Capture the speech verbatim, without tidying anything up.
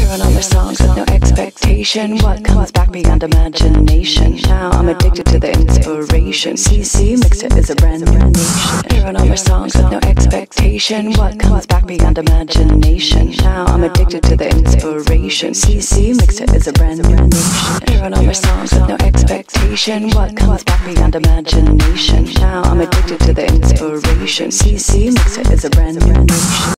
Hearing all their songs with no expectation. What comes back beyond imagination? Now I'm addicted to the inspiration. C C Mixer is a brand new nation. Hearing all their songs with no expectation. What comes back beyond imagination? Now I'm addicted to the inspiration. C C Mixer is a brand new nation. Hearing all their songs with no expectation. What comes back beyond imagination? Now I'm addicted to the inspiration. C C Mixer is a brand new nation.